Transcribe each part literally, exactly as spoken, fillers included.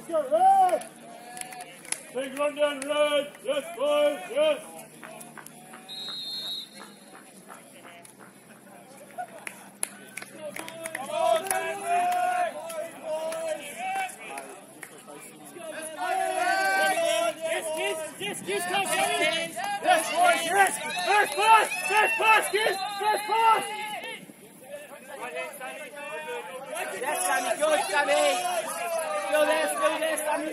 go, red! Big run down, red! Yes, boys, yes! Come on, Henry! Yes, kids! Yes, kids, come on! Yes, boys, yes! First pass! First pass, kids! First pass! Yes, Sammy, good, Sammy! Still there, still there, Sammy!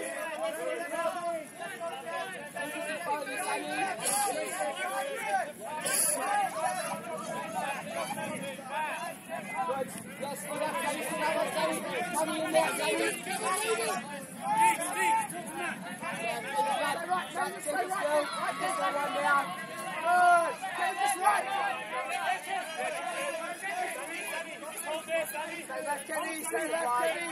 Good, yes, still there, Sammy, still there, Sammy! Sammy in there, Sammy! Stay left, Kenny! Stay left, Kenny!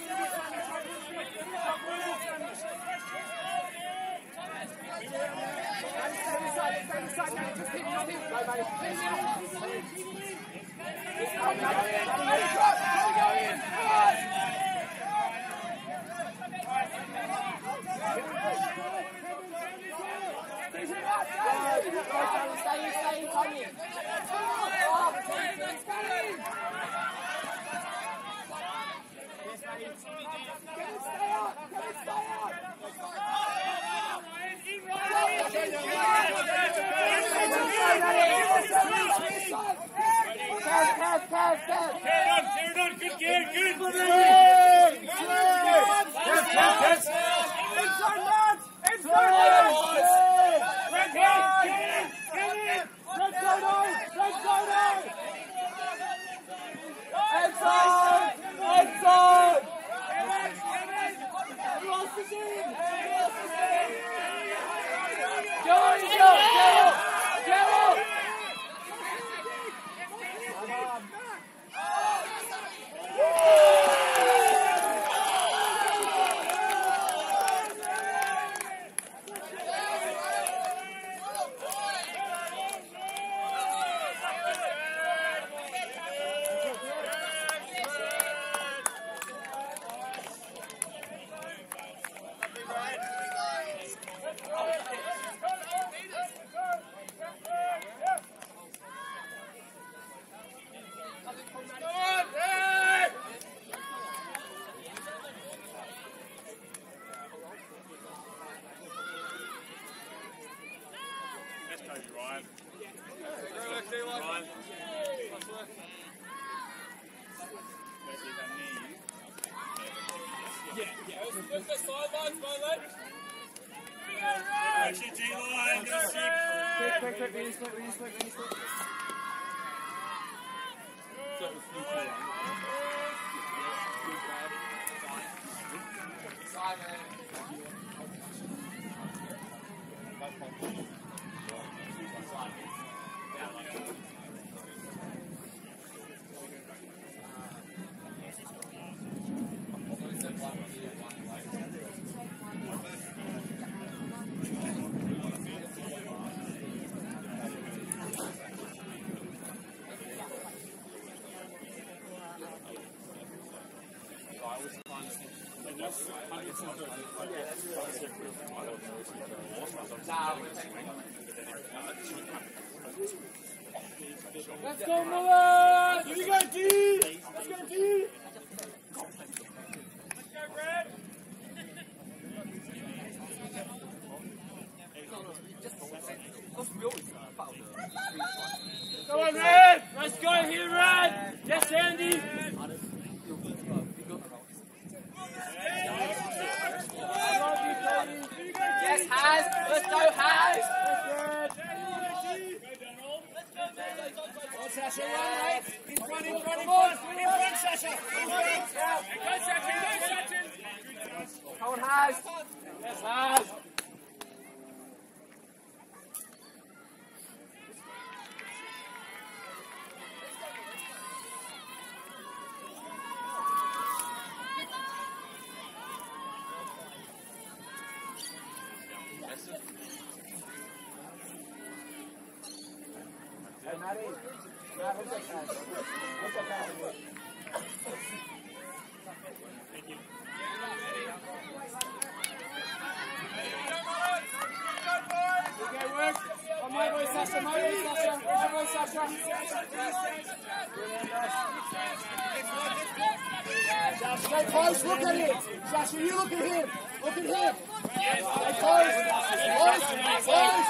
Good game, good! Good! Inside, lads! Inside, lads! Red guard! Get in! Get in! Red side on! Red side on! Inside! Inside! Who else is in? Who else is in? Go on, go! Go! Go! Look the sidelines, my lad. Actually, D-line, go sick. Quick, quick, quick, release, quick, release, quick, release, quick. Simon. Let's go, Muller! Here we go, D! Let's go, D! Let's go, Brad! Go on, Red! Let's go here, Red! Yes, Andy! Yes, Haz! Let's go, Haz! Go, Sasha, run, right? In front, in front, in front! In front, Sasha! In front! Go, Sachin! Go, Sachin! Come on, Haz! Yes, Haz! Hey, Matty. Matt, who's that pass? Who's that pass? Thank you. Stay close, look at him. Sasha, you look at him. Look at him. Stay close. Close. Close.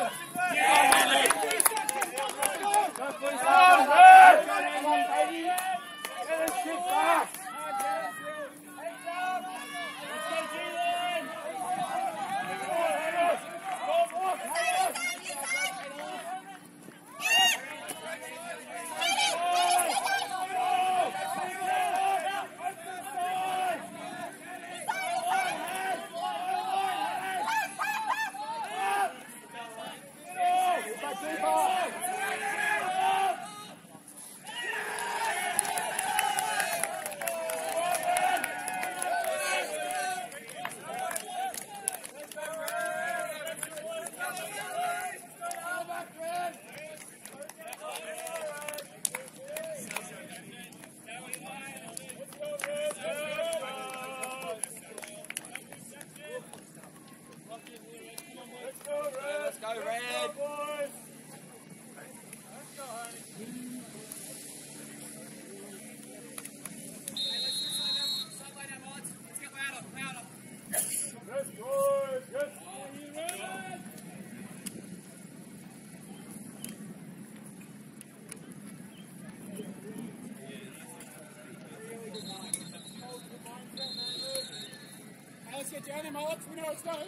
Let's get down him, Alex. We know it's done.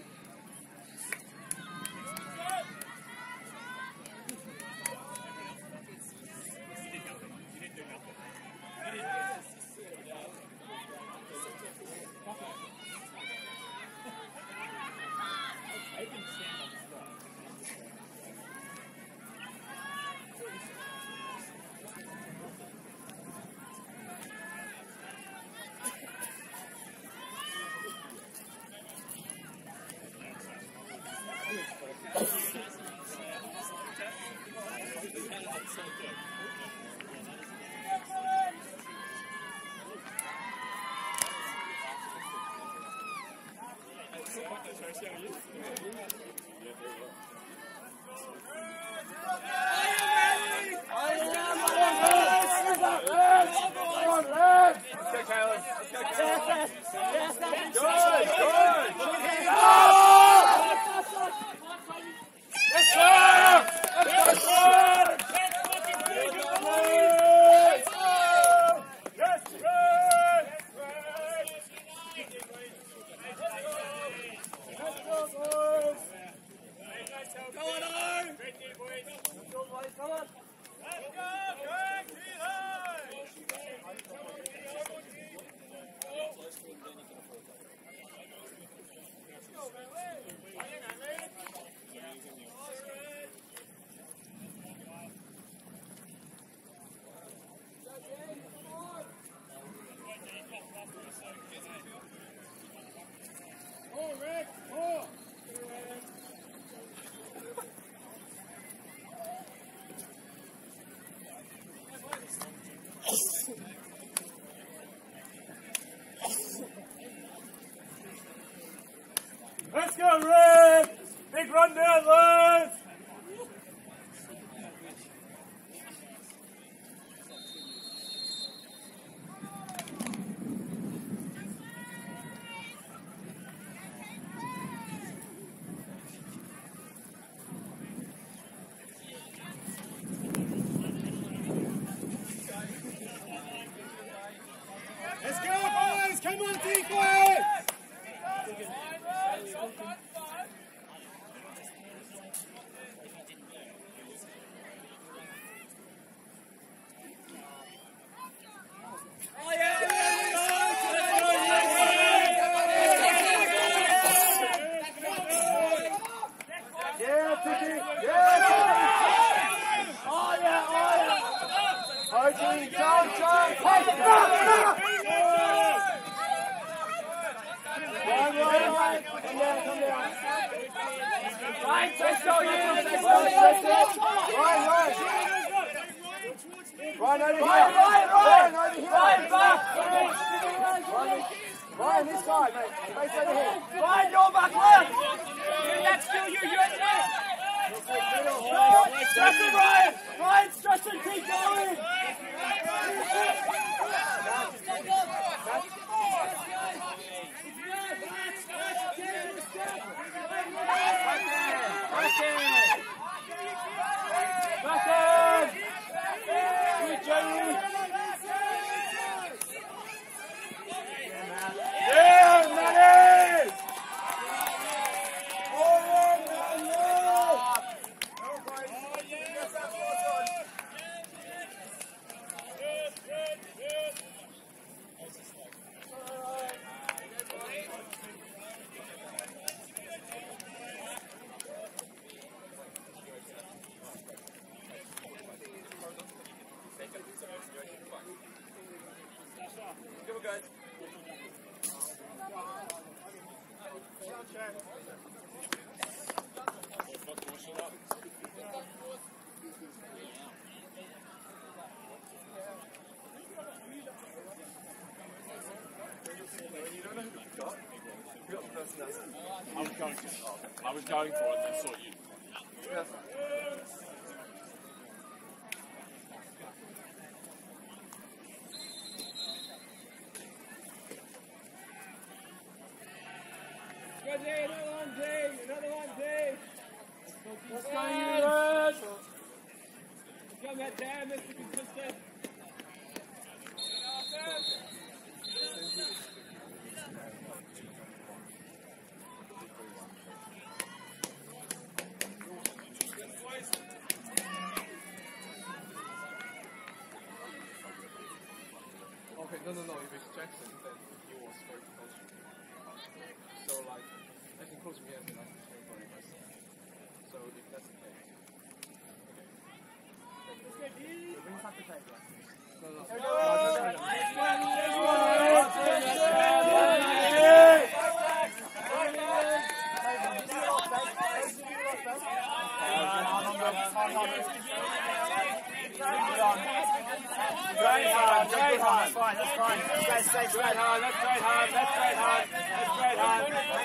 Let's go, Red! Big run down, lads! Let's go, boys! Come on, Decoy! Ryan over here! Ryan, Ryan, Ryan over here! Ryan, back! Ryan, Ryan, this side, mate. Face over here. Ryan, you're back left! That's still you, you're in there! Stress it, Ryan! Ryan, stress it, keep going! good. I was going to. I was going for it, then saw you. Yeah. Good day, another one, Dave. Another one, Dave. Let's go, Ewan. Come that down, Mister Consistent. Okay, no, no, no. If it's Jackson, then he was very close to me. So, like, as in close to me as in like he's very very close. So, if that's the case, okay. No, no. Great hard, great hard. That's fine, that's fine. Stay, stay, straight hard, that's great hard, that's great hard, that's great hard.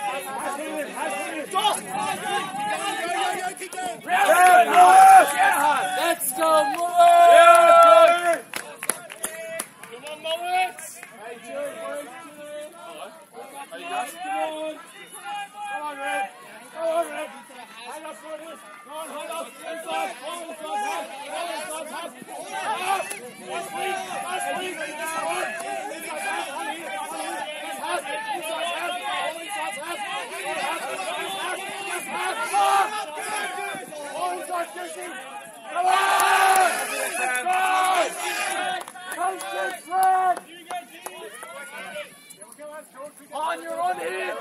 Let's go, Yeah, Come on, Mullets! Hey, Jude, Hello? How you guys? come on. Come on, Red. Come on, Red. Hang up for this. Come on, hold up. Inside. Hold inside. Hold inside. Hold inside. Last week. Last week. Inside. Inside. Inside. All inside, Jesse. Come on! Come six, Red! On, you're on here!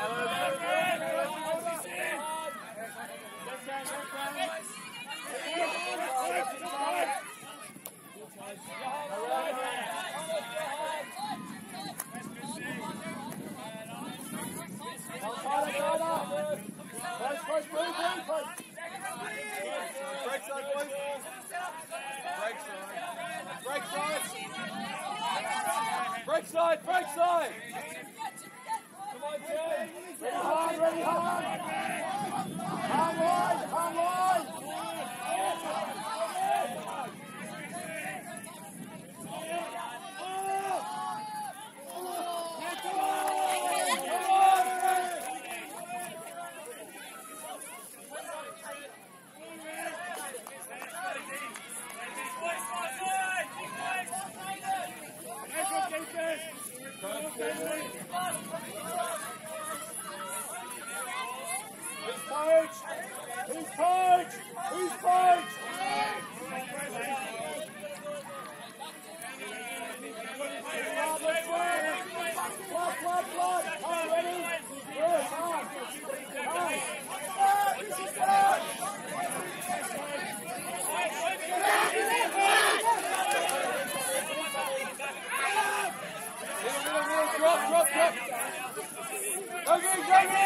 Break side, break side! Come on, Jay! Ready hard, ready hard! Hang wide, hang wide! Who's coach? Who's coach? Who's coach? Blood, blood, blood. Are you ready? Good, hard. Hard. Drop, drop, drop. Okay, go, go.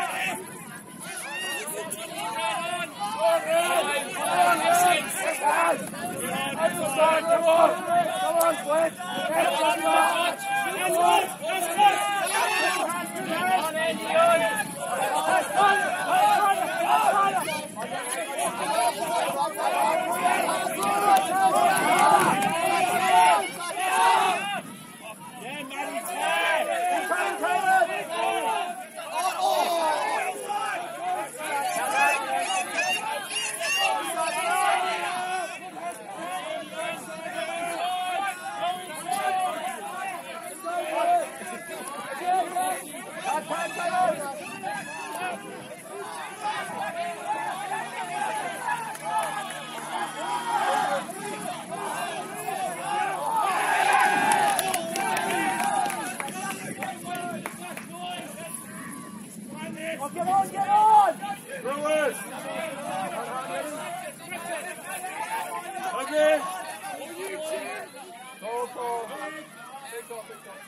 Come on, come on, Flint. stop, big stop.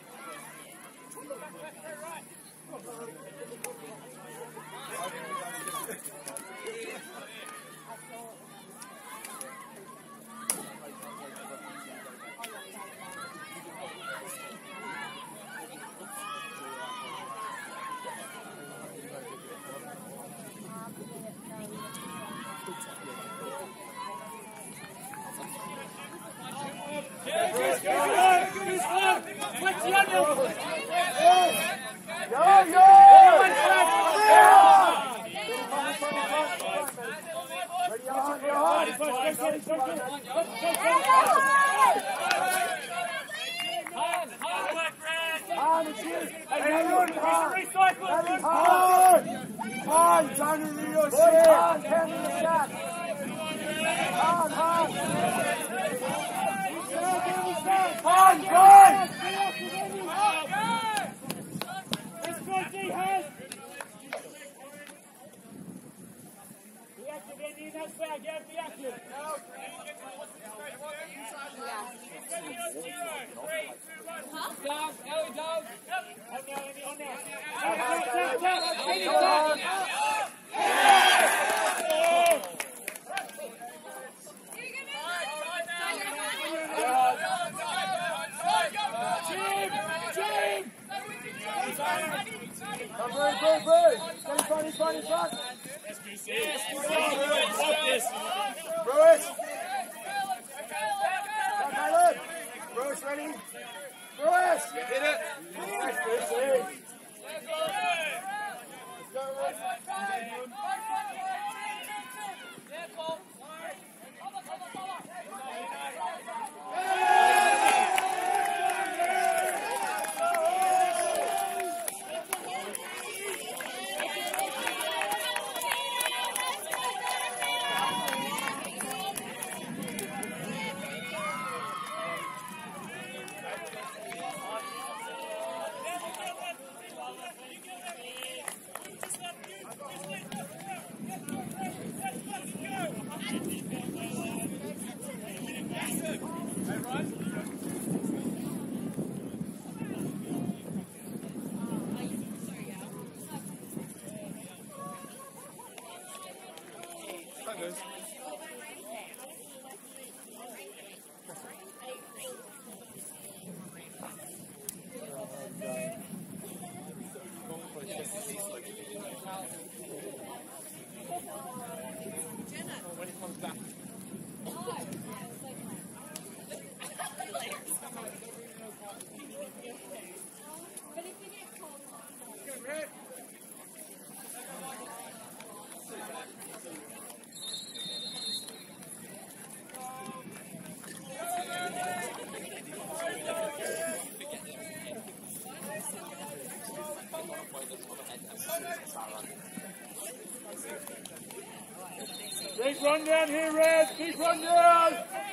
Keep run down here, Red. Keep run down.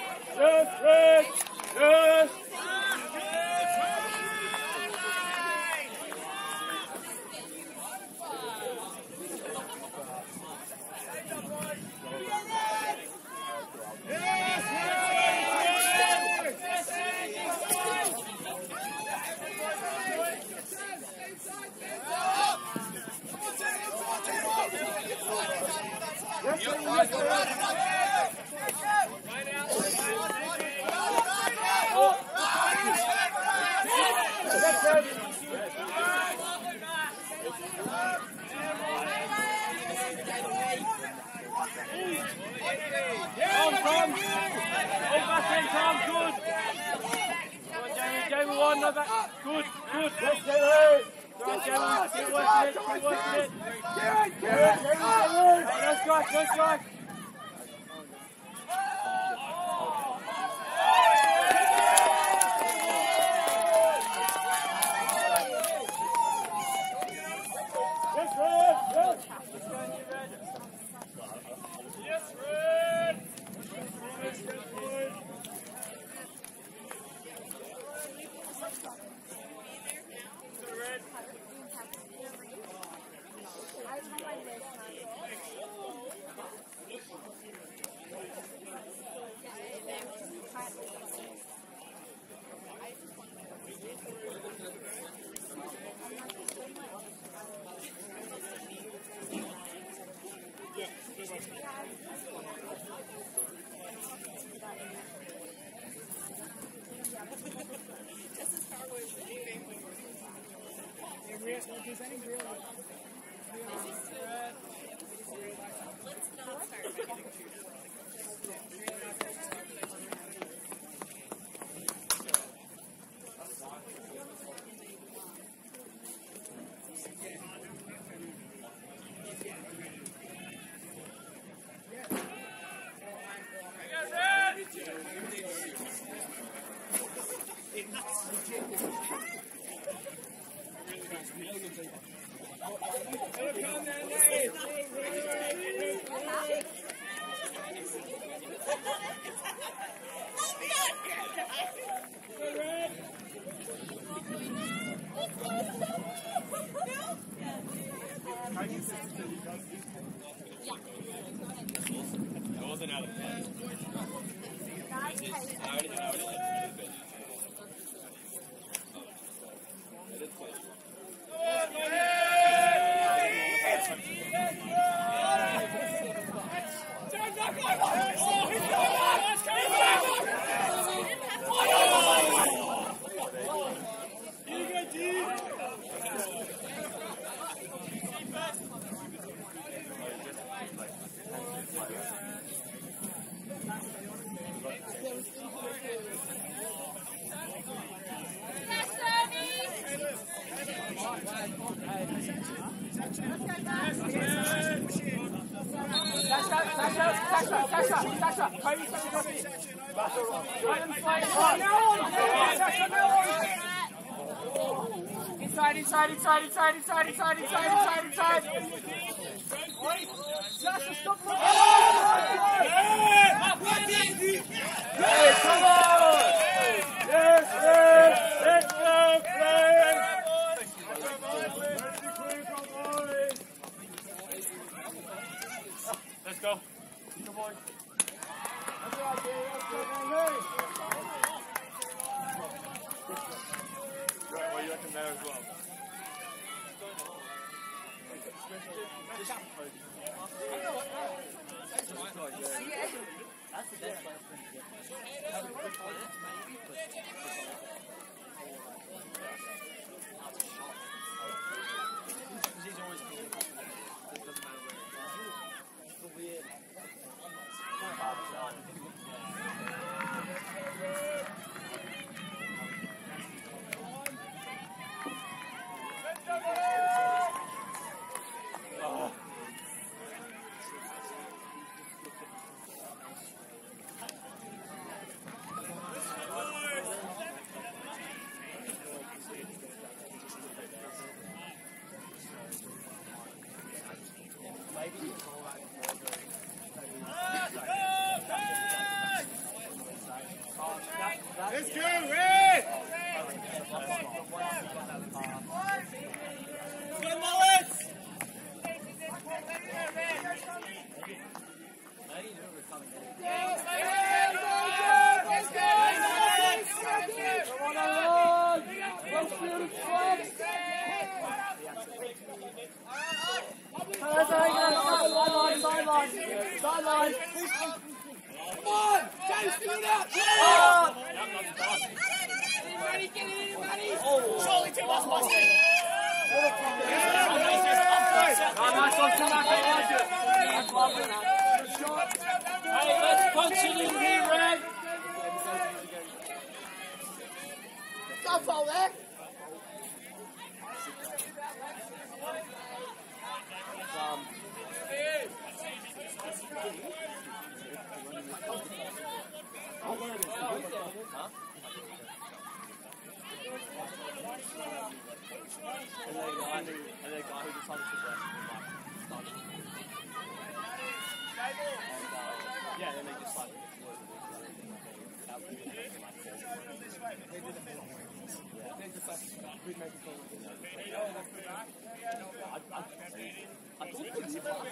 Yes, Red. Yes. Good, good. Let's get it. Right, Gemma. Keep working it. Keep working it. Get it, get it. No strike, no strike. Yes, Red. Yes. Let's go and get Red. Yes, Red. Yes, Red. Inside, inside, inside, inside, inside, inside, inside, inside, inside. Sasha, stop looking. Hey, come on! Yes, yes! Let's go, Brian! Let's go. Come on. That's right, Gary. That's good. Now move. Right, what do you reckon there as well? That's the best way of putting He's always cool. It doesn't matter where it's from. It's weird. Let's go, Red! Good mullets! Sideline, sideline, sideline. Come on! James, fill it out! Oh. Ready, get it in, buddy! Surely two must pass it! Oh, nice one, Tamak, I like it. That's lovely. Good shot. Hey, let's punch it in here, Red. Don't fall there! Um, And then the guy who, and then the guy who decided to rest started. And, uh, yeah, then they just like exploded. They just like, we'd make a call. I, I, I thought it was fast.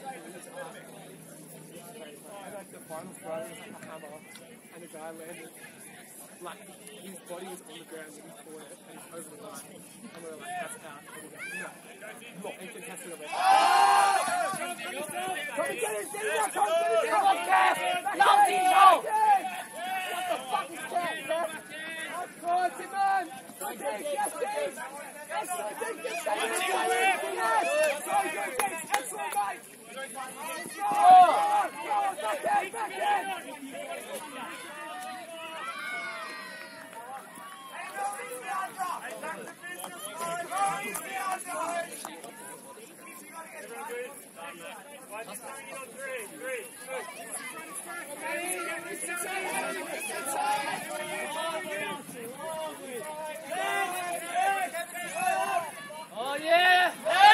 And like the final throw was like a hammer, and the guy landed, like his body was on the ground and he caught it, and he's over the line. And we were like, that's out. And we go, no, not in contested event. Come and get it, get it out, come and get it out! Come on, Kev! Come, Tito! What the fuck is that, Kev? That's good! Oh yeah!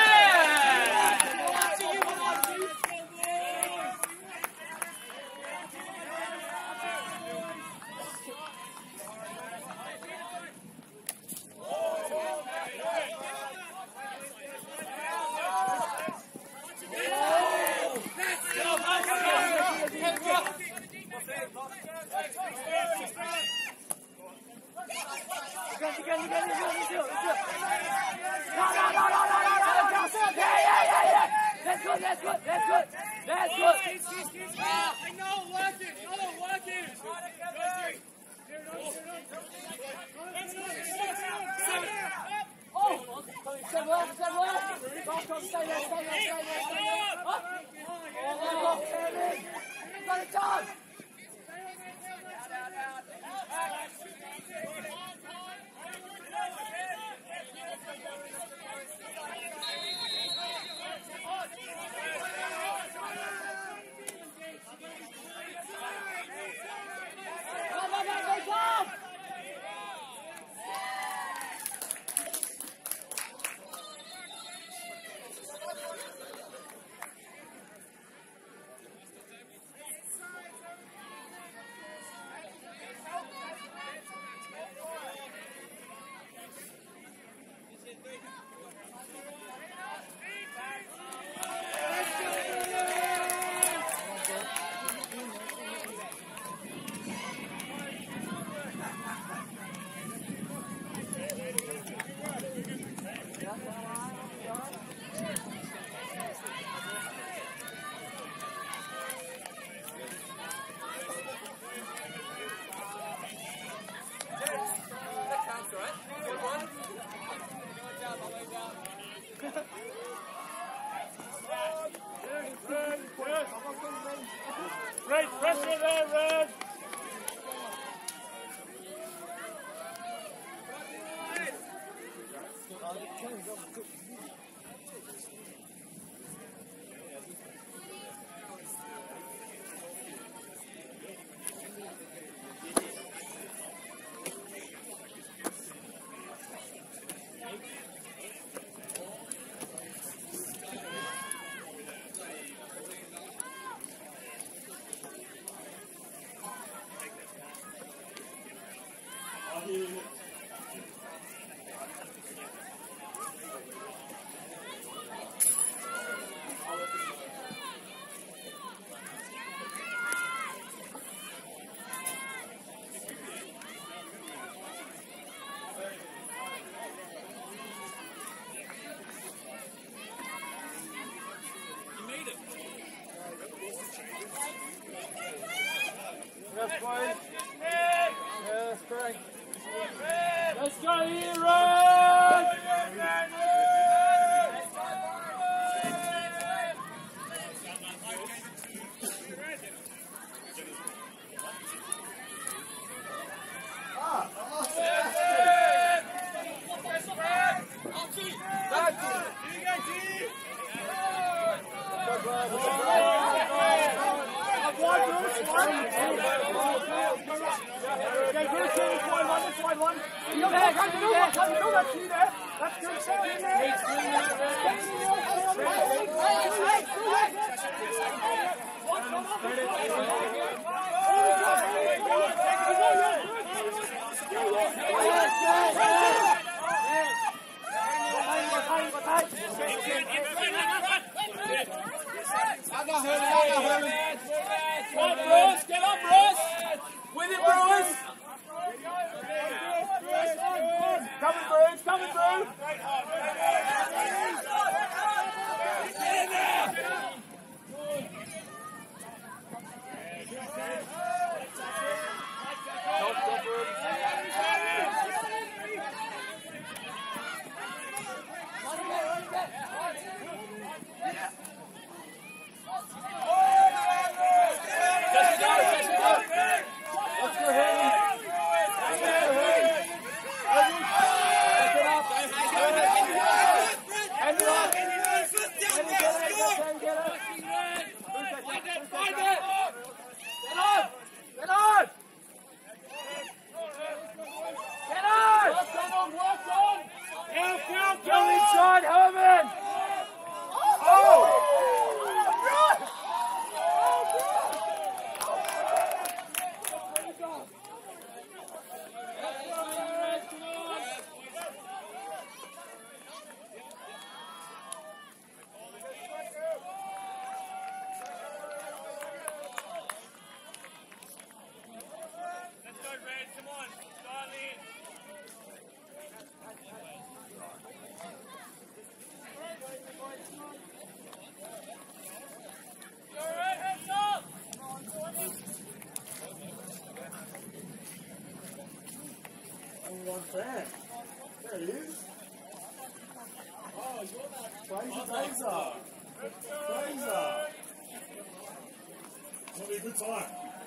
That's good, that's good, that's good, that's good. I know, working, I know, working. Oh, stay well, stay well. Come, come, stay there, stay there, stay there, stay there. Up. Oh, Kevin, you got a job. Great pressure there, Red. That's fine. Yeah, that's correct. Let's go here, Red. Come on, Bruce, get up, Bruce. With it, Bruce. Coming, Bruce, coming, Bruce. Stop, stop, Bruce. There he is. Oh, you're that Fraser. Fraser. Fraser. It'll be a good time.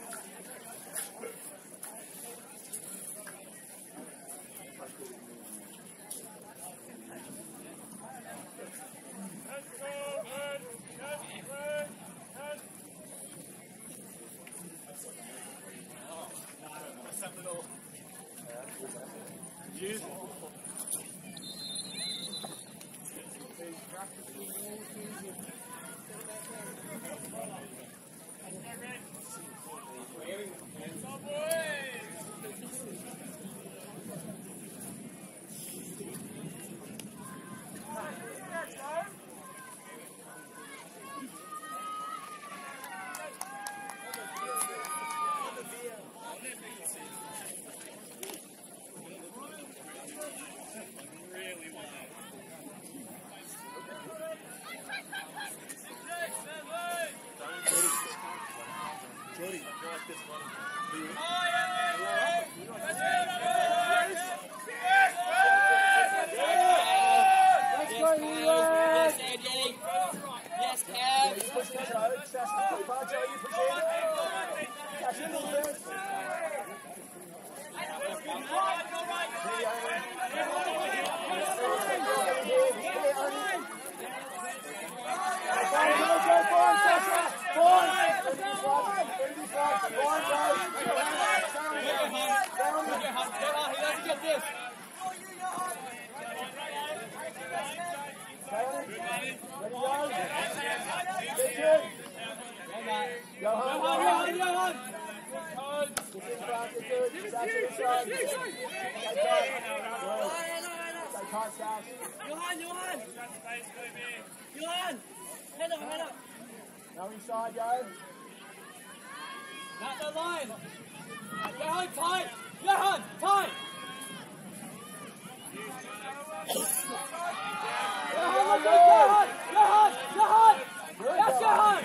Johan, Johan! Johan! Head up, head up! Now inside, yo. Not the line! Johan, tight! Johan, tight! Johan, look at Johan! Johan! Johan! That's Johan!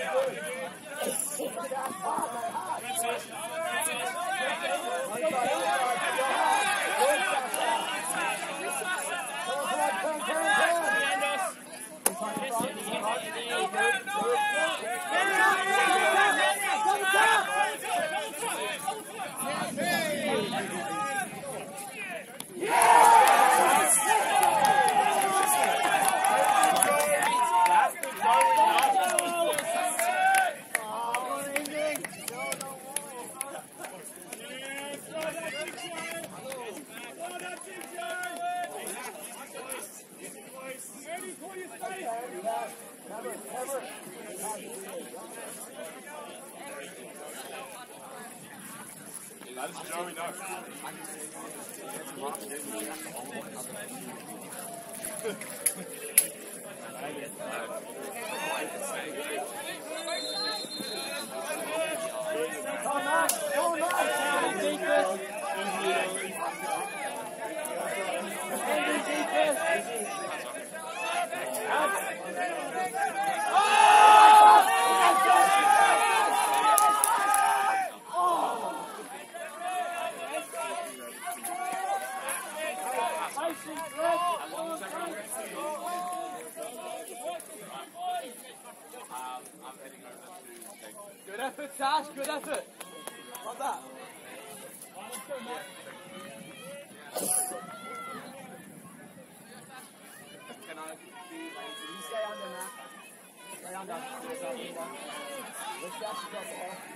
That is Joey, no. Come on, come on. Good effort, Sash, good effort. Like that. Can I be lazy? You stay under now. Stay under. Let's dash across the ball.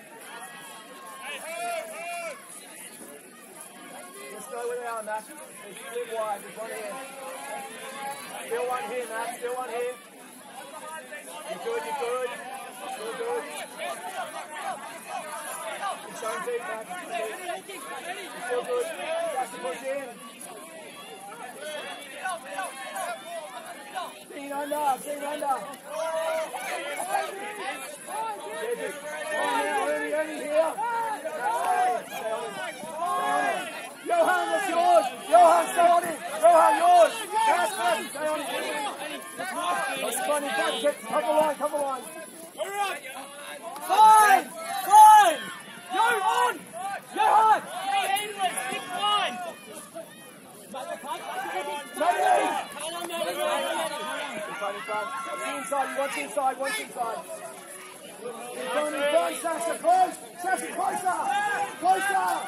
Just go where they are, Matt. They split wide. There's one here. Still one here, Matt. Still one here. You're good, you're good. Still good. You're showing deep, Matt. You're still good. Dash the push in. Feet under, feet under. Only, only here. Johan, that's yours. Johan, stay on it. Johan, yours. That's it. Stay on it. That's funny. Cover line, cover line. Fine! Fine! Go on! Johan! Hey, England, stick line! Back the punch, back the inside, once inside, once inside. In front, in front, Sasha, close! Sasha, closer! Closer!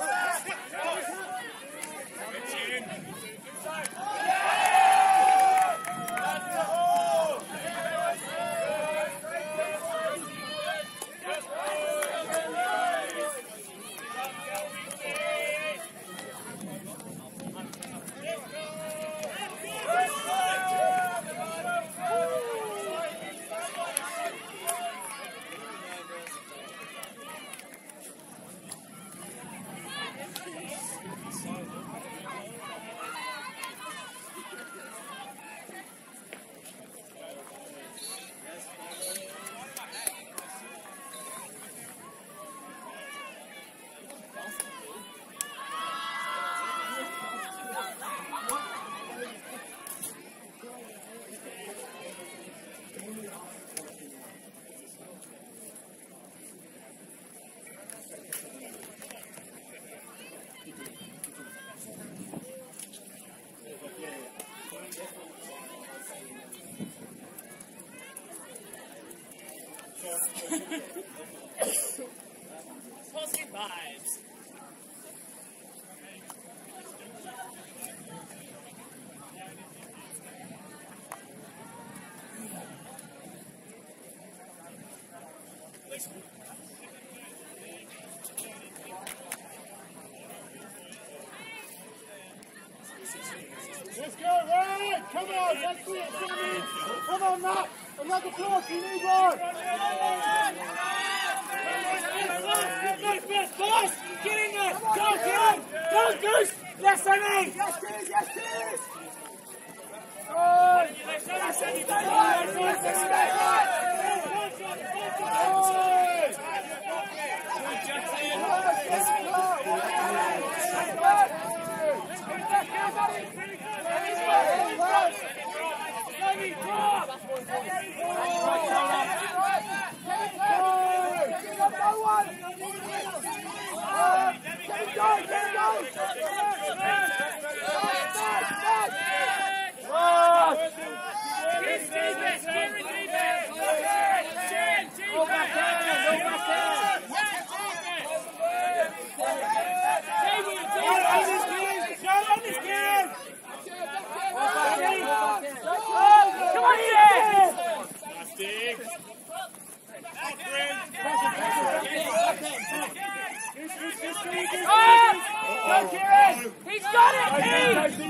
Positive vibes. Let's go, right! Come on, that's it, Sammy! Come on, Matt! Another block, you need one! Boys, get in there! Go, get in! Go, Goose! Yes, Sammy! Yes, Keys, yes, Keys! Good! Yes, Sammy, stay right! Yes, Sammy, stay right! He's got it, Keith!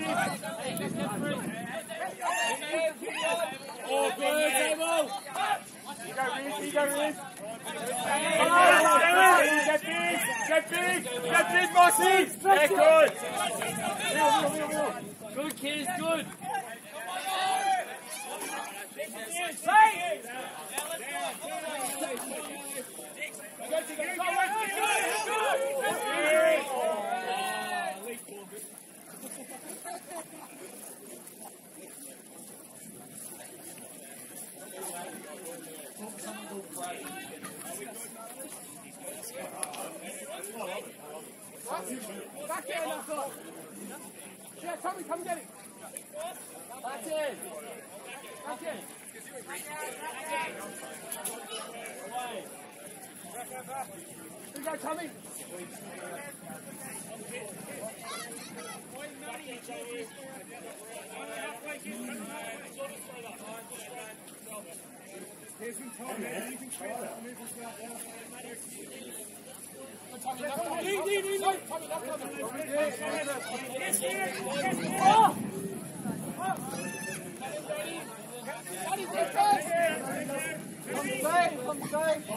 Oh, good, Table! You go, Reese, you go, Reese. Get big! Get big! Get big, Mossy! Yeah, good! Good, kids, good! Back in, that's all. Yeah, Tommy, come get it. Back in. Back in. Here you go, Tommy. Here's some time, man. You can try that. Move this out there. Tommy, that's coming. Lead, lead, lead. No, Tommy, that's coming. Yes, yes, yes! Oh! Daddy, take that! Come safe, come safe.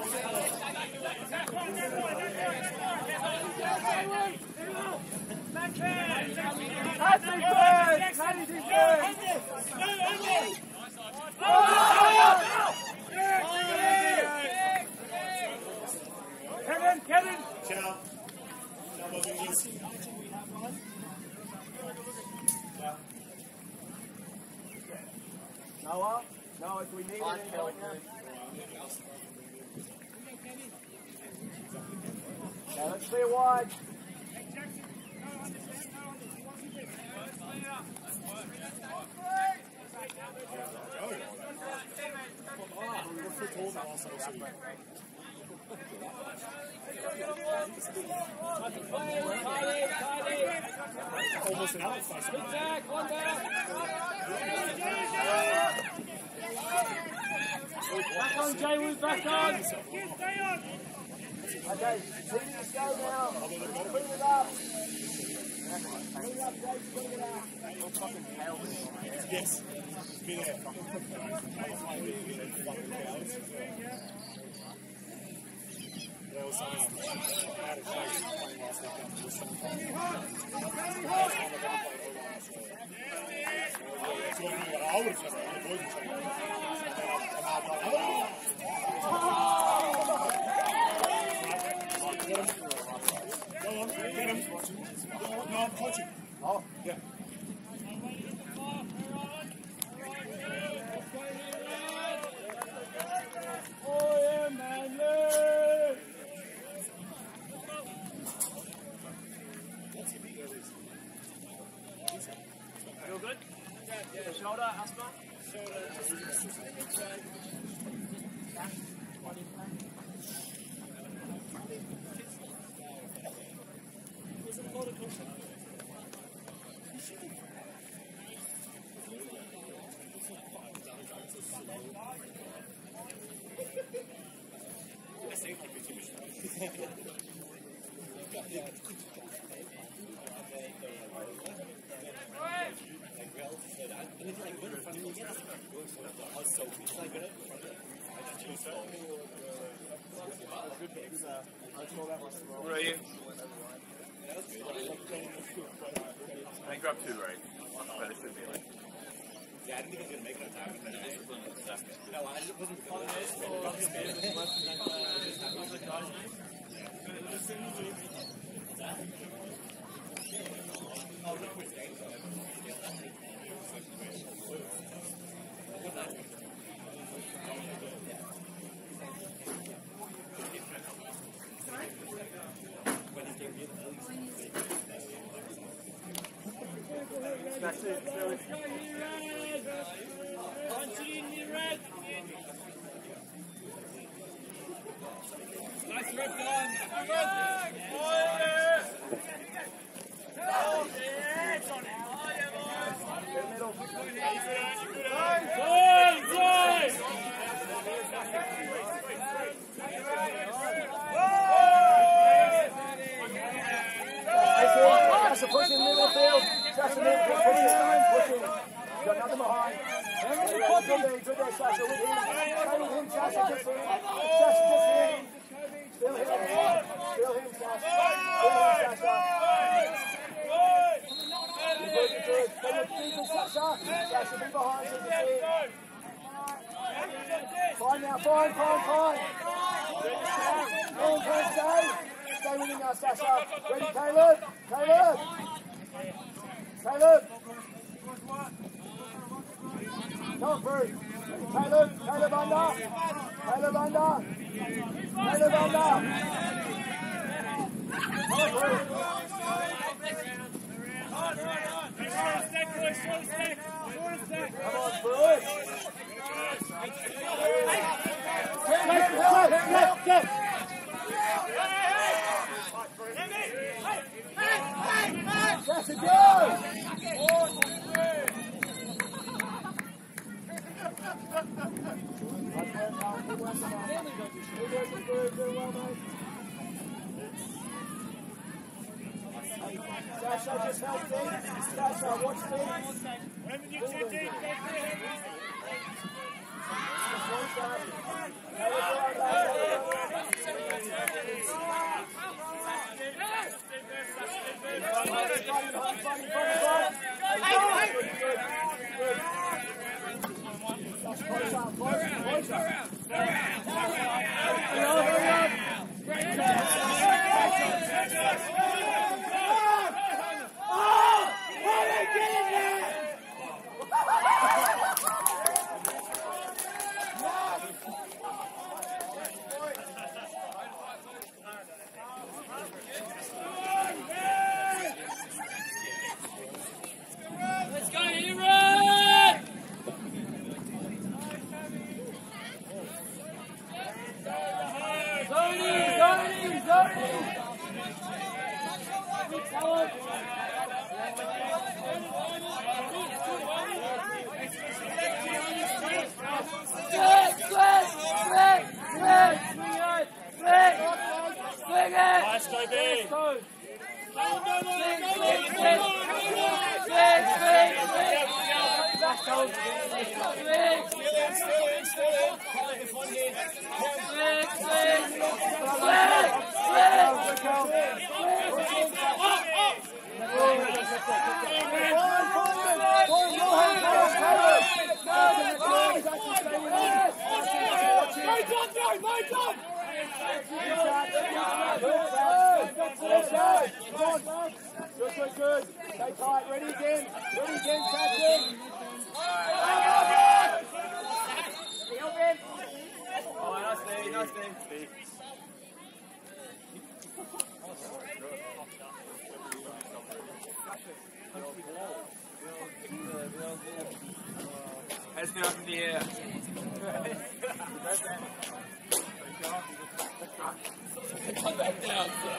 That's his bird! That is his bird! Kevin, Kevin! Ciao. Ciao, Bobby. Noah? No, if we need it, right now. Okay, let's clear wide. Almost an out fight. Back, one back. Back on, Jaywood, back on. Okay, clean this go now. Clean it up. Clean it up, Jake. Clean it out. Yes. Be there. There was some out of place playing last weekend. There was some fun. I would have just been avoiding each other. Go on, get him. No, I'm coaching. Oh, yeah. Oh, yeah, man. Feel good? Yeah. Shoulder, Asma? What are you? I grabbed two, right? But it should be like. Yeah, I didn't think he was going to make it on time. No, I wasn't calling That's it, Billy. Nice red gun. push in the middle of the field. Sasha, push in, push in. You've got nothing behind. Good there, good there, Sasha. With him. Stay with him, Sasha. Just him. Sasha, just him. Still him. Still him, Sasha. Still him, Sasha. You're good, you're good. Stay with defense, Sasha. Sasha, be behind him. Fine now, fine, fine, fine. Go on, Kurt, stay. Stay with him now, Sasha. Ready, Caleb? Caleb? Caleb? Come on, Bruce. Caleb, Caleb under. Caleb under. Caleb under. Come on, Bruce. Come on, Bruce. Get, get, get. That's a go! Sasha, just help me. Sasha, watch me. When you take it, Good, good, good. Stay tight. Ready again. Ready again, Patrick. Oh, nice day, nice day. Heads down from the air. Come back down, sir.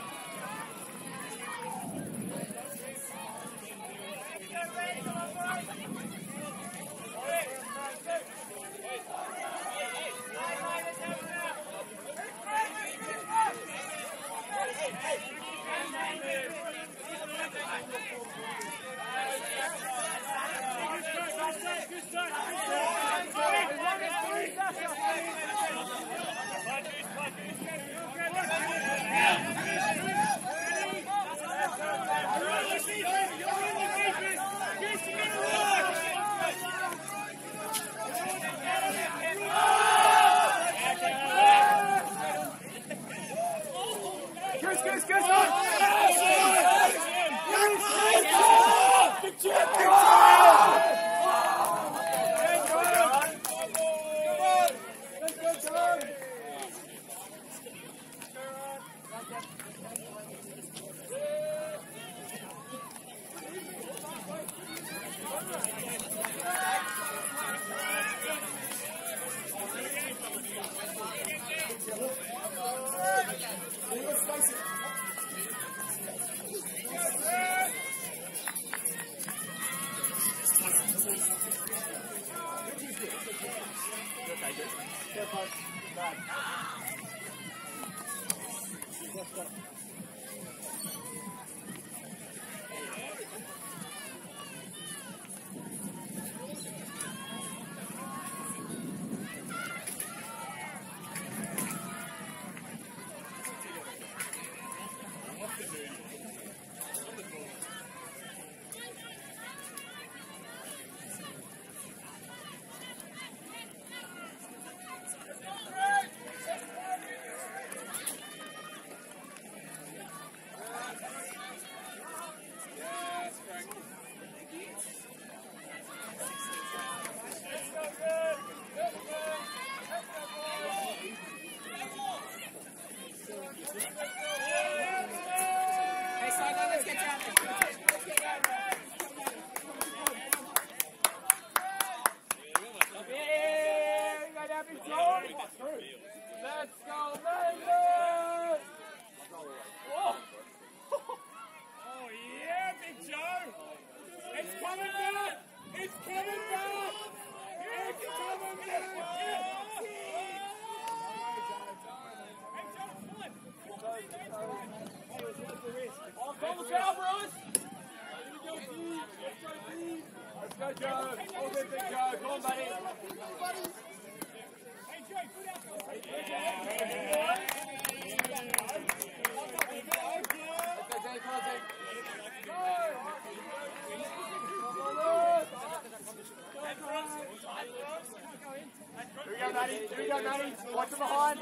Watch from behind.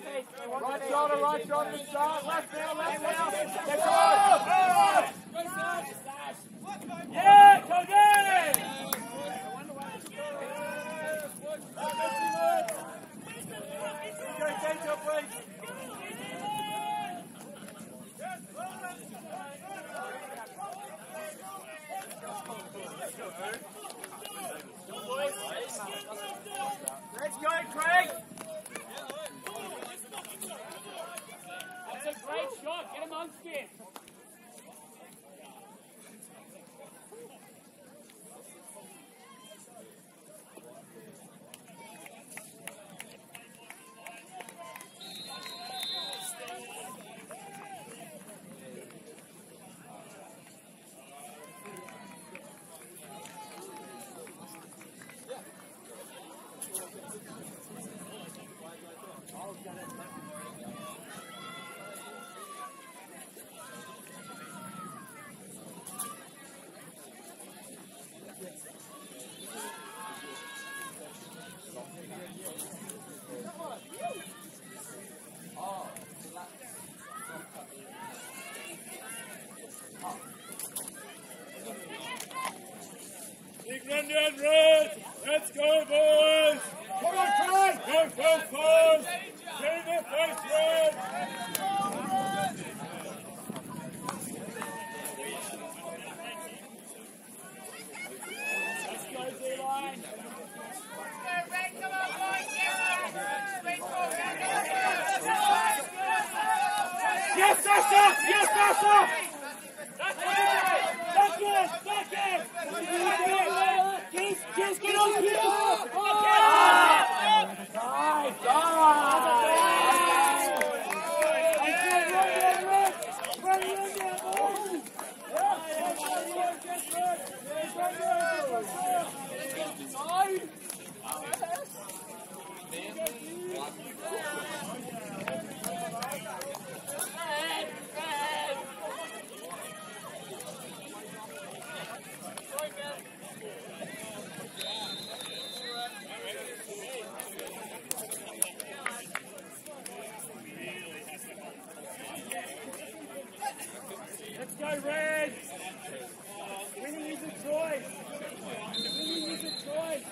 Right shoulder, right shoulder to start. Left now, left now. Get on. Yeah, Cody! Go, take your place. Let's go, Craig! That's a great shot. Get amongst it. one down red. Let's go, boys. Come on, Craig. Go, go, fast. Get in the face, red. Let's go, D-line. Yes, Sasha! Yes, Sasha! That's it! That's it! That's it! Kiss, kiss, get on here! Dive, Let's go, Red! Winning is a choice! Winning is a choice!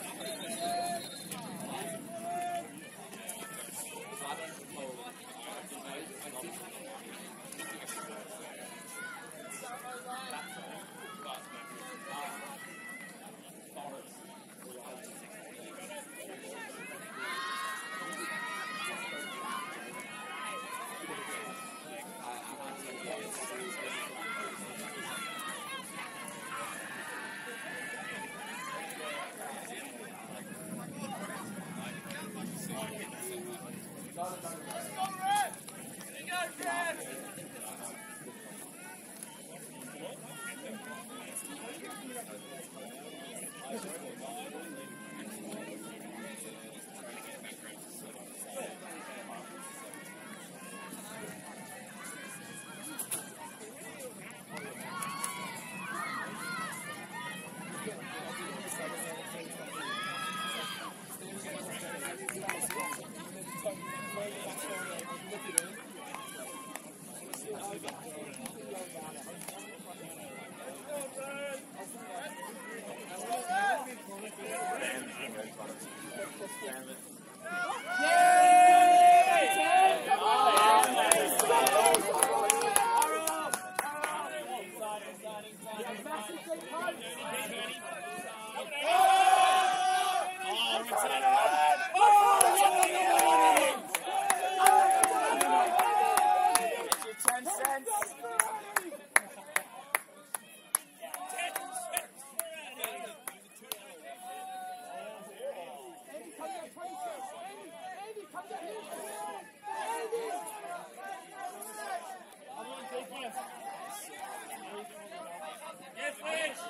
Yes, Fletch!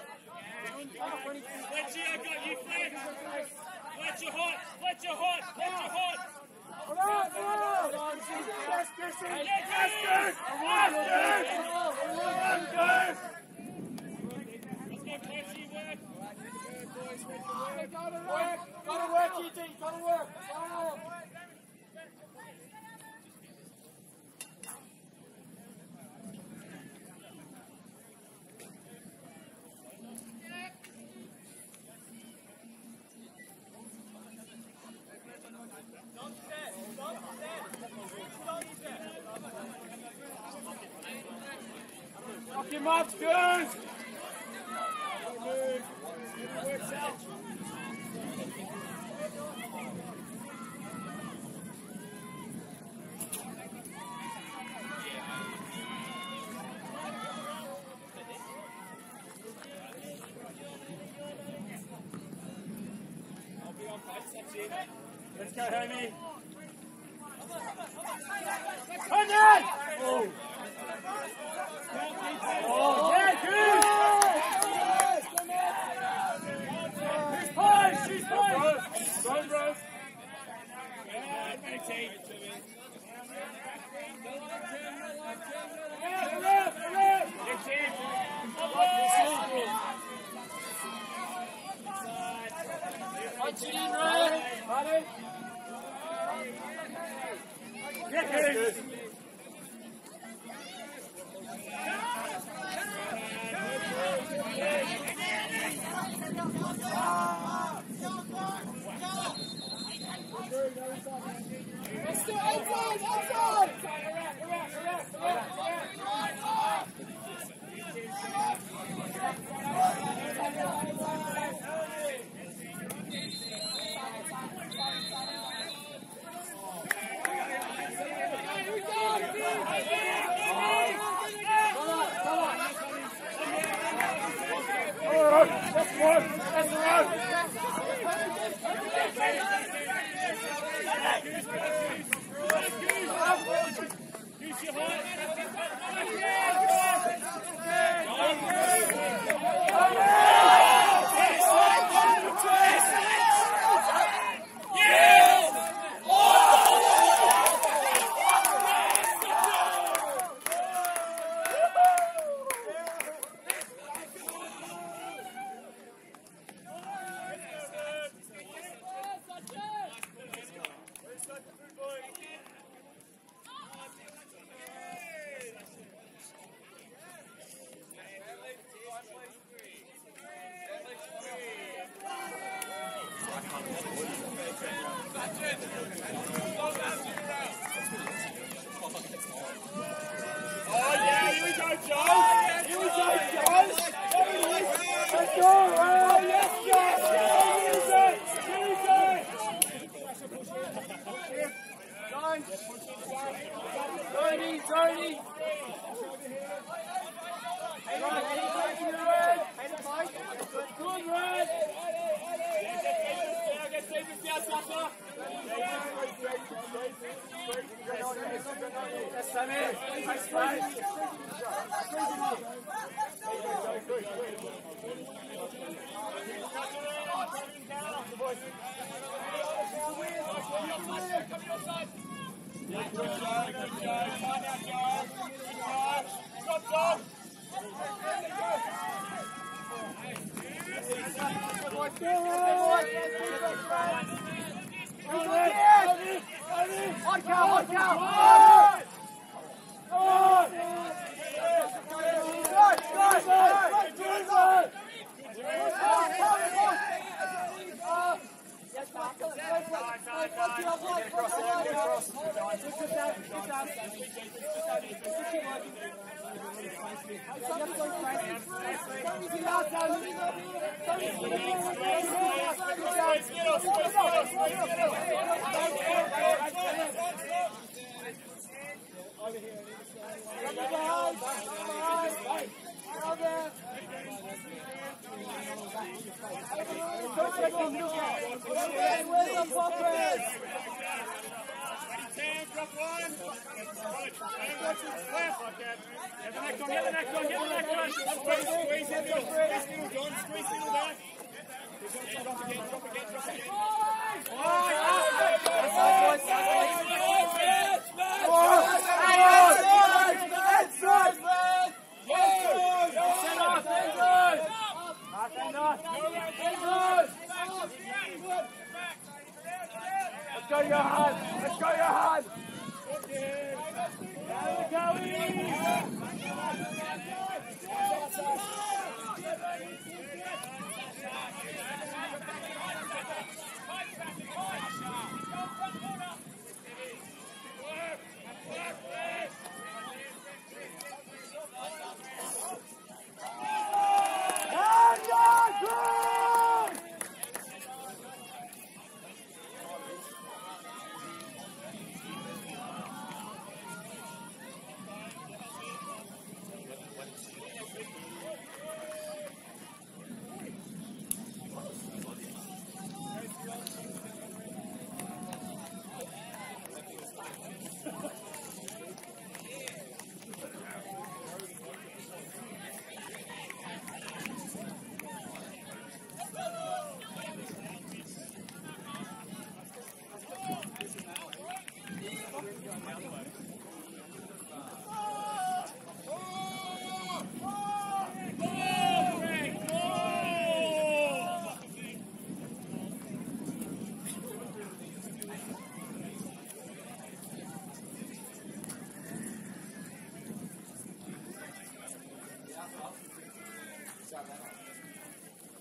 Fletchy, I got you, Fletch! Fletch, you're hot! Fletch, you're hot! Fletch, you're hot! Gotta work, E T, gotta work. Knock him up, Stews! Let's go, Homie! Come on! Oh! Oh, yeah, good! She's fine, she's fine! Go, bro! Yeah, matey! Yeah, around, around! It's in! Punch it in, Ray! Buddy! Yeah, good! Ah! That's one. That's the run. Use your heart.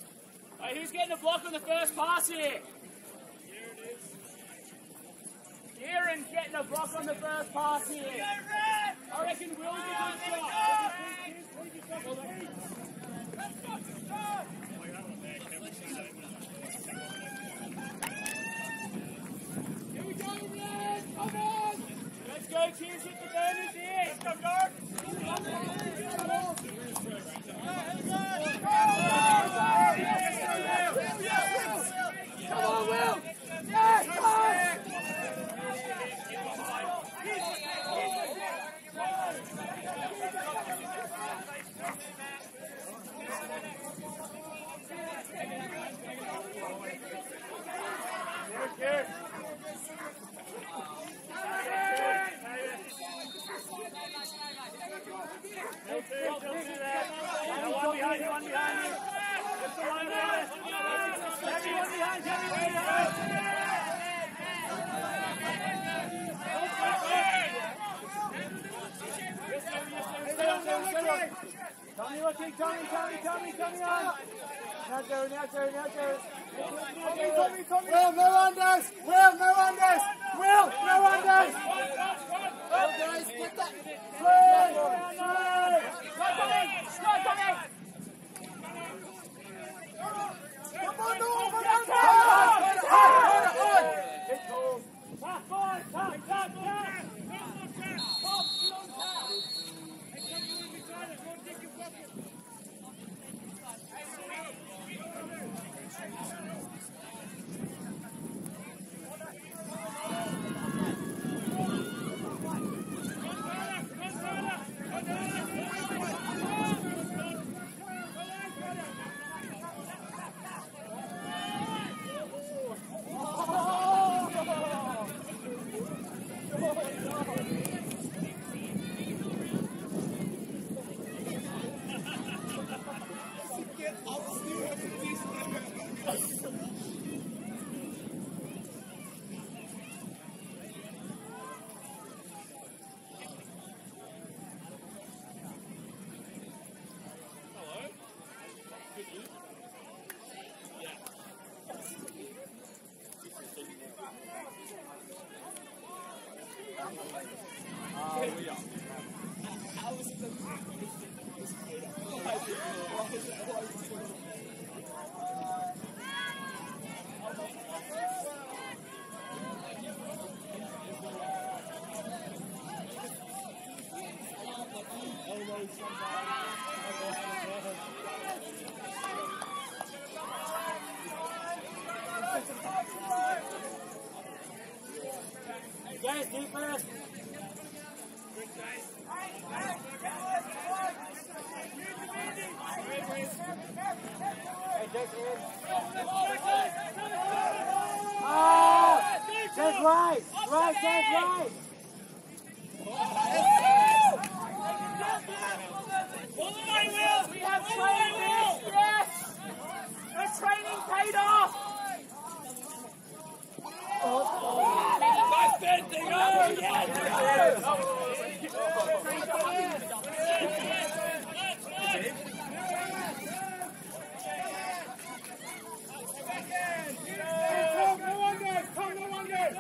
Hey, who's getting the block on the first pass here? Aaron's getting a block on the first pass here. I reckon Will's a good shot. Here we go, Red! Come on! Let's go, cheers, hit the burners here! Let's go, guard! Come on, Will! Yes, come! One behind you, one behind you. Just the one there. Everyone behind, everyone behind. Tommy looking, Tommy, Tommy, Tommy, Tommy on. Now go, now go, now go. Tommy, Tommy, Tommy. Will, no unders. Will, no unders. Will, no unders. Oh, guys, get that. Play. Go, Tommy. Go, Tommy. Come on, no, over there. It's cool. Tap, boy, tap, tap, tap. Guys, deep first. Ah! That's right! Right, that's right! All the way, Will! We have training this! Yes! The training paid off! Nice bending! Oh, yes! No one goes! Come, no one goes!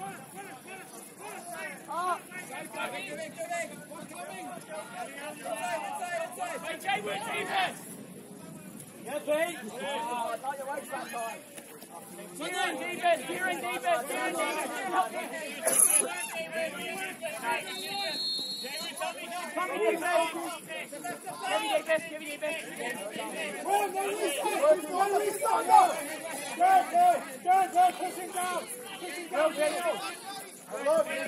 Hey, Jay, we're defense! Yeah, Pete! Oh, I thought you waited that time. You're in defense! You're in defense! You're in defense! Help me! Come in defense! Give me defense! Give me defense! One, one restart! One restart! Go! Go, go! Go, go! Pushing down! Pushing down! Go, Daniel! I love you!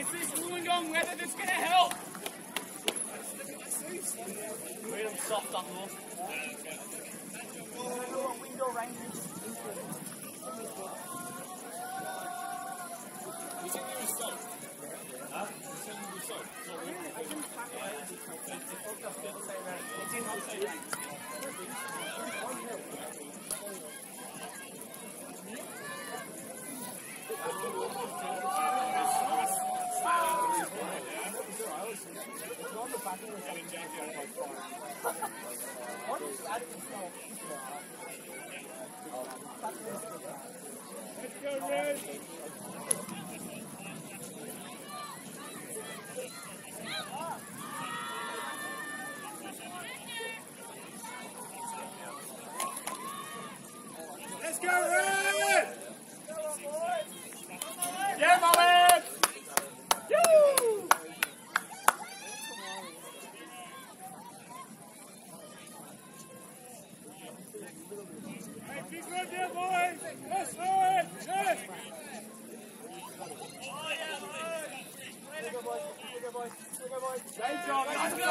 It's this Wollongong weather that's going to help. Read them soft up north. Window ranges. Let's go, Red. Let's go, Red! Yeah, my man! Woo! Hey, keep going there, boys! Yes, Lord! Yes! Great job. Let's go,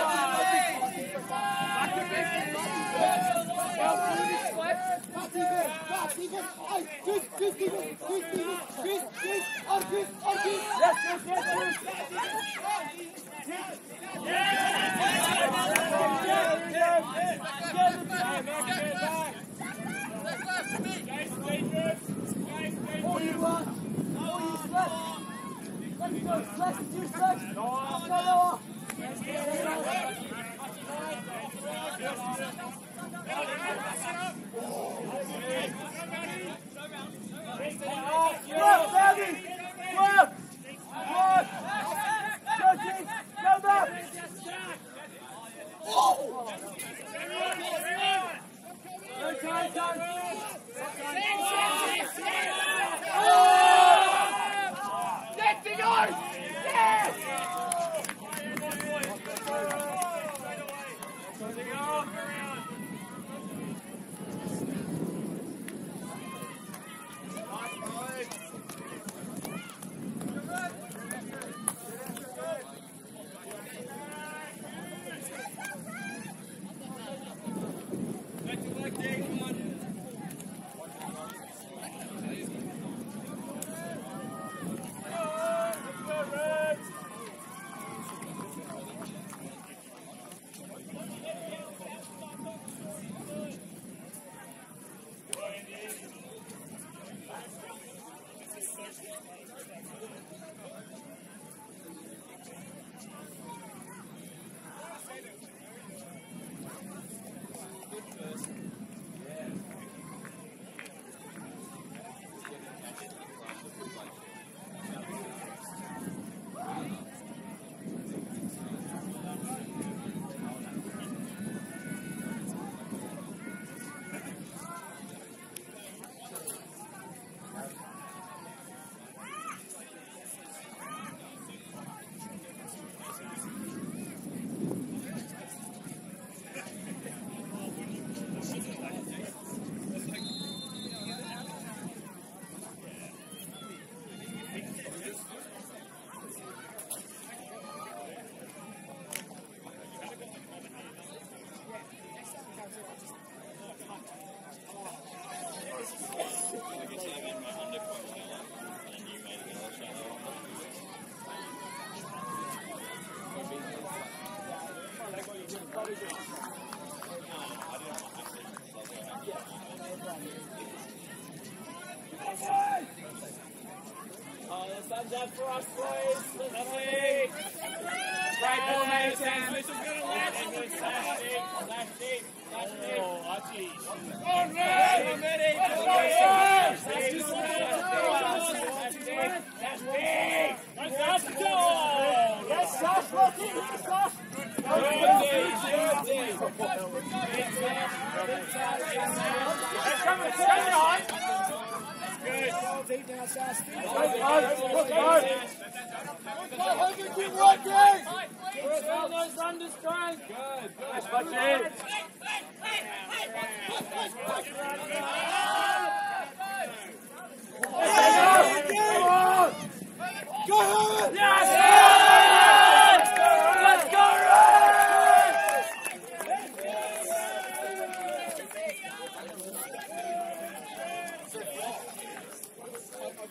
Oh, the sun's up for us, boys. Lovely. Great ball, mate. Sam. This is going to land. Last deep. Last deep. Last deep. Oh, Archie. Oh, no. That's deep. That's deep. That's deep. That's deep. Yes, Josh. Look in here, Josh. Good deep. Good deep. It's coming. It's coming on. Good. Deep now, Sass. Go, go, go. Hogan, keep working! Where's all those unders going? Good. Nice, Bucky. Go, Hogan! Yes!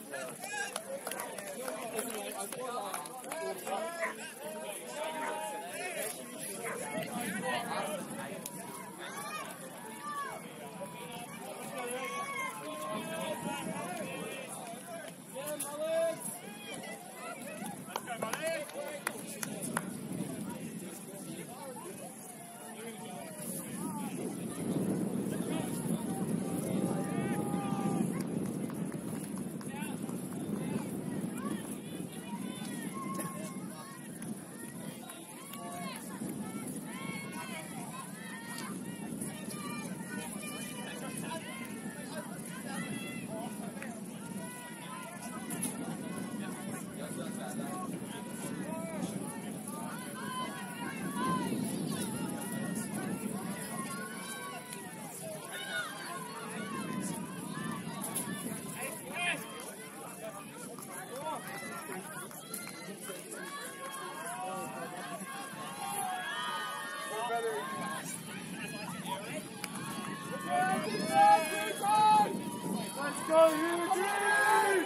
Let's go, Eugene!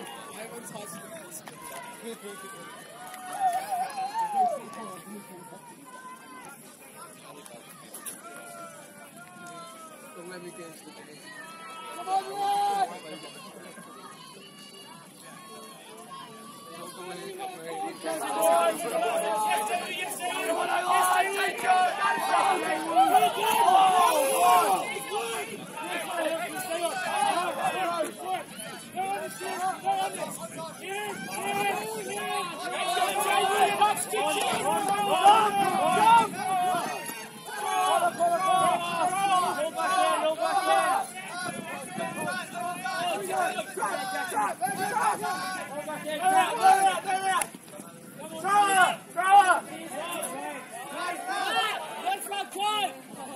Don't let me get into the game. Come on, Rod! Don't go in and come ready. Come on, Let's rock one!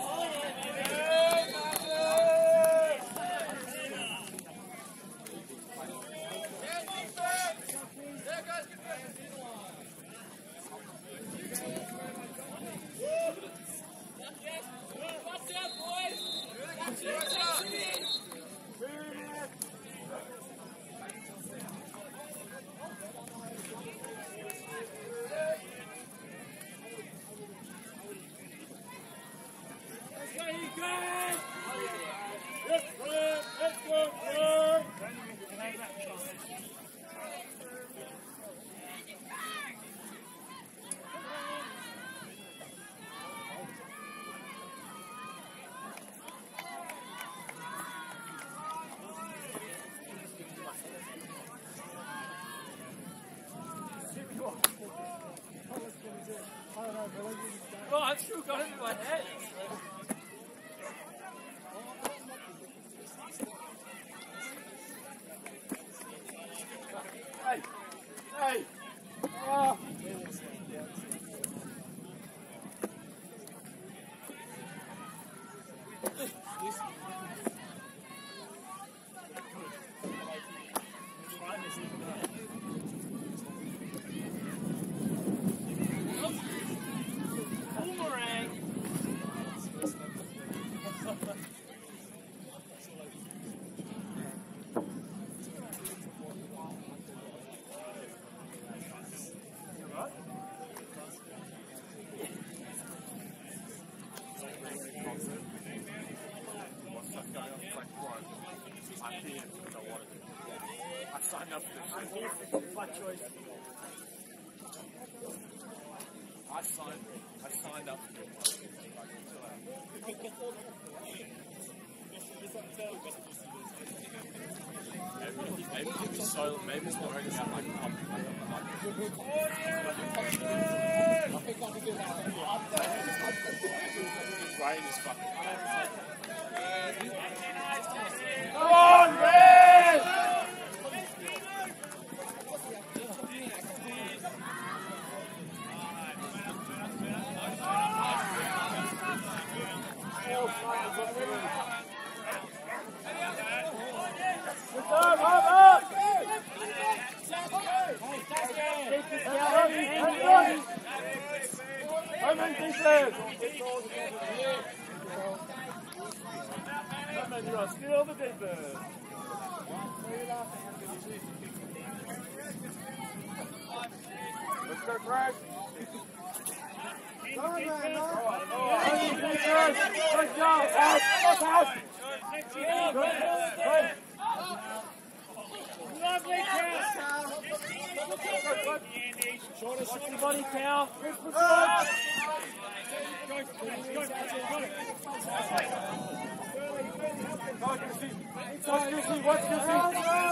Oh, I still got it in my head. Hey! Hey! Oh. I signed up for this. My choice. I signed. I signed up for it. Maybe, maybe it's so. Maybe it's not really that like brain is fucking. Come on, Red! Good job, up, up! Come on, defense! Come on, you are still the defense. Let's go, Craig. Go on, man, no. Good job. Out. Out. Out. Good. Good. Lovely, Cal. Shorter, shorter body, Cal. Go, go, go, go. Watch Gussie. Watch Gussie.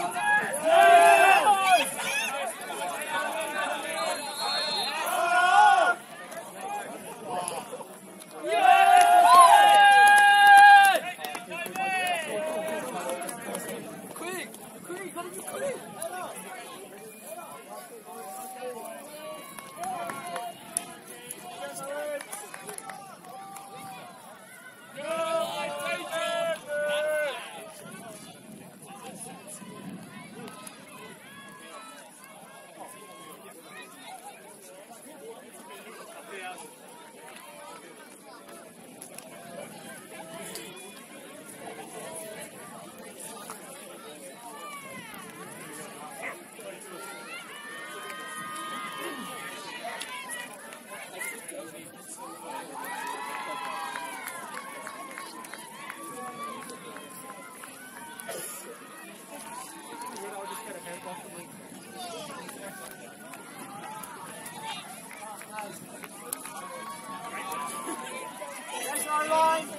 That's our line.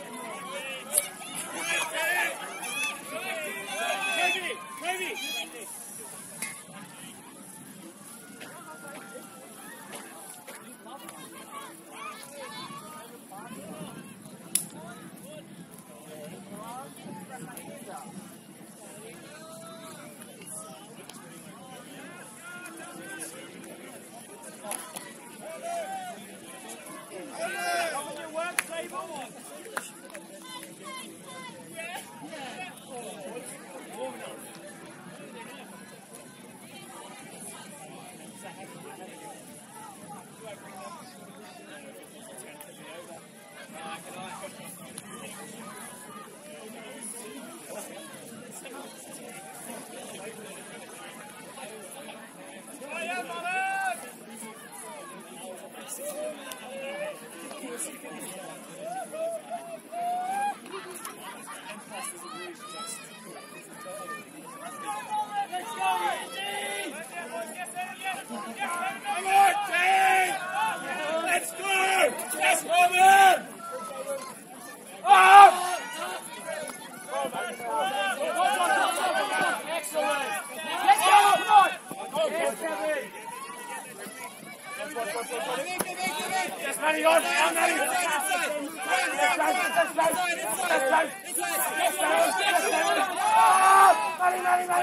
Heavy, heavy. Matty, Matty, Matty.